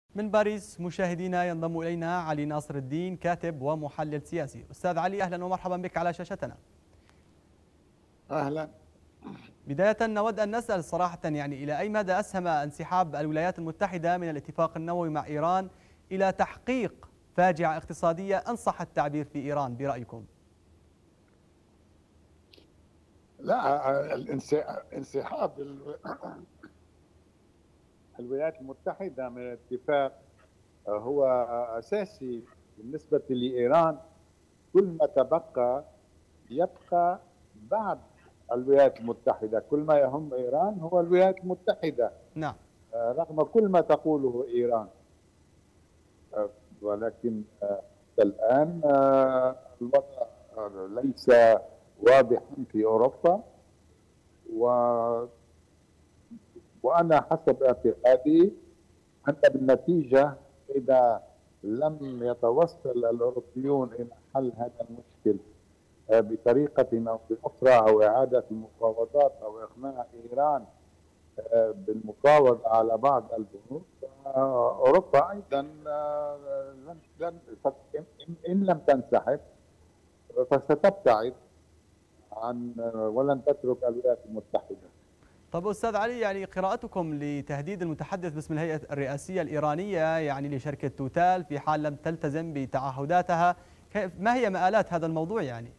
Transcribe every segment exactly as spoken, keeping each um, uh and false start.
من باريس مشاهدينا ينضم إلينا علي ناصر الدين، كاتب ومحلل سياسي. أستاذ علي، أهلا ومرحبا بك على شاشتنا. أهلا. بداية نود أن نسأل صراحة يعني إلى أي مدى أسهم انسحاب الولايات المتحدة من الاتفاق النووي مع إيران إلى تحقيق فاجعة اقتصادية أن صح التعبير في إيران برأيكم؟ لا، انسحاب الولايات المتحدة من الاتفاق هو أساسي بالنسبة لإيران. كل ما تبقى يبقى بعد الولايات المتحدة، كل ما يهم إيران هو الولايات المتحدة. نعم. رغم كل ما تقوله إيران، ولكن الآن الوضع ليس واضحا في أوروبا، و وأنا حسب اعتقادي أن بالنتيجة إذا لم يتوصل الأوروبيون إلى حل هذا المشكل بطريقة أو بأخرى، أو إعادة المفاوضات أو إقناع إيران بالمفاوضة على بعض البنود، أوروبا أيضا لن إن لم تنسحب فستبتعد عن ولن تترك الولايات المتحدة. طب أستاذ علي، يعني قراءتكم لتهديد المتحدث باسم الهيئة الرئاسية الإيرانية يعني لشركة توتال في حال لم تلتزم بتعهداتها، ما هي مآلات هذا الموضوع يعني؟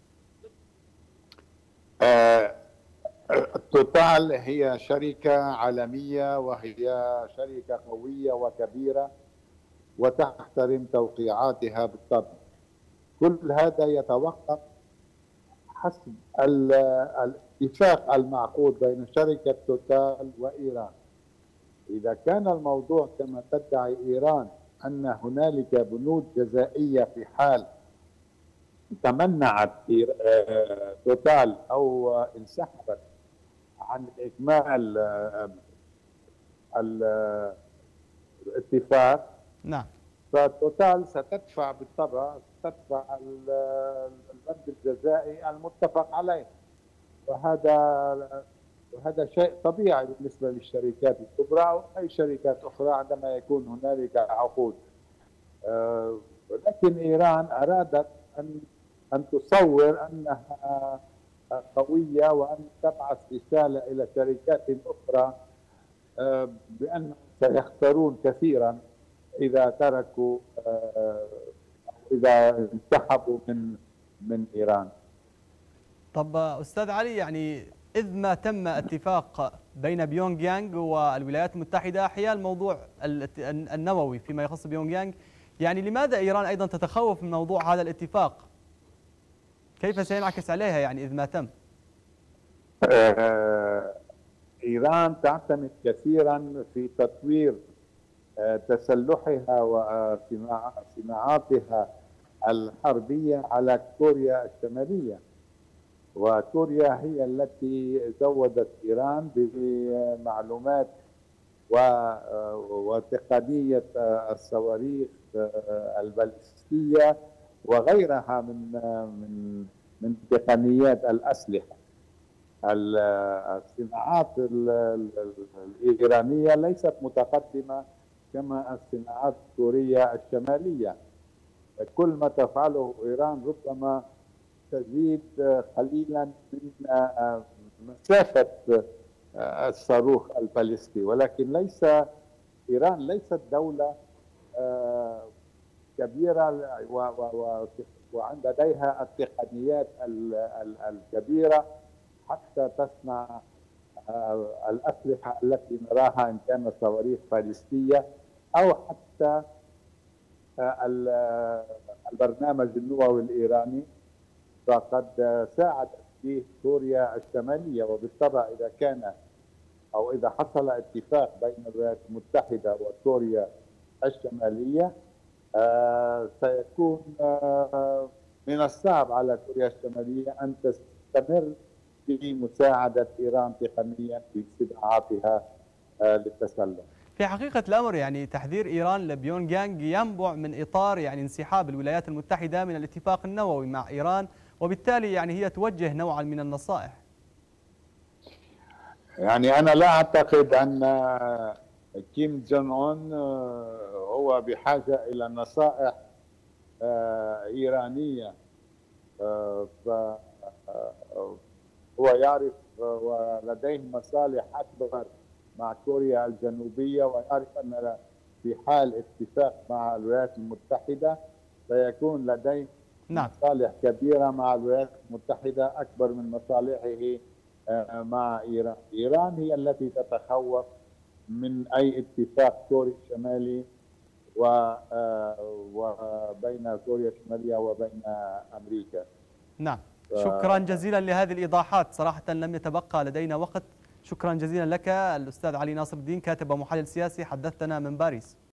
آه توتال هي شركة عالمية، وهي شركة قوية وكبيرة وتحترم توقيعاتها بالطبع. كل هذا يتوقف حسب الاتفاق المعقود بين شركة توتال وإيران. إذا كان الموضوع كما تدعي إيران أن هنالك بنود جزائية في حال تمنعت توتال أو انسحبت عن إكمال الاتفاق، نعم، فتوتال ستدفع بالطبع تدفع البند الجزائي المتفق عليه، وهذا وهذا شيء طبيعي بالنسبة للشركات الكبرى أو أي شركات أخرى عندما يكون هنالك عقود. ولكن إيران أرادت أن أن تصور أنها قوية وأن تبعث رسالة إلى شركات أخرى بأنهم سيخسرون كثيرا إذا تركوا أو إذا انسحبوا من من إيران. طب أستاذ علي، يعني إذ ما تم اتفاق بين بيونغ يانغ والولايات المتحدة حيال موضوع النووي فيما يخص بيونغ يانغ، يعني لماذا إيران أيضا تتخوف من موضوع هذا الاتفاق؟ كيف سينعكس عليها يعني إذ ما تم؟ إيران تعتمد كثيرا في تطوير تسلحها وصناعاتها الحربية على كوريا الشمالية، وكوريا هي التي زودت إيران بمعلومات وتقنية الصواريخ البالستية وغيرها من من من تقنيات الأسلحة. الصناعات الإيرانية ليست متقدمة كما الصناعات الكورية الشمالية. كل ما تفعله إيران ربما تزيد قليلا من مسافة الصاروخ البالستي، ولكن ليس إيران ليست دولة كبيرة وعند لديها التقنيات الكبيرة حتى تصنع الأسلحة التي نراها إن كانت صواريخ بالستية أو حتى البرنامج النووي الإيراني، فقد ساعدت فيه كوريا الشمالية. وبالطبع إذا كان أو إذا حصل اتفاق بين الولايات المتحدة وكوريا الشمالية آه سيكون آه من الصعب على كوريا الشمالية أن تستمر في مساعدة إيران تقنيا في صناعاتها آه للتسلح. في حقيقة الأمر يعني تحذير إيران لبيونغ يانغ ينبع من إطار يعني انسحاب الولايات المتحدة من الاتفاق النووي مع إيران، وبالتالي يعني هي توجه نوعا من النصائح. يعني أنا لا أعتقد أن كيم جونغ أون هو هو بحاجة إلى نصائح إيرانية، فهو يعرف ولديه مصالح أكبر مع كوريا الجنوبية، ويعرف أن في حال اتفاق مع الولايات المتحدة سيكون لديه نعم. مصالح كبيرة مع الولايات المتحدة أكبر من مصالحه مع إيران. إيران هي التي تتخوف من أي اتفاق كوري شمالي وبين كوريا الشمالية وبين أمريكا. نعم. شكرا جزيلا لهذه الإيضاحات، صراحة لم يتبقى لدينا وقت. شكرا جزيلا لك الأستاذ علي ناصر الدين، كاتب ومحلل سياسي، حدثتنا من باريس.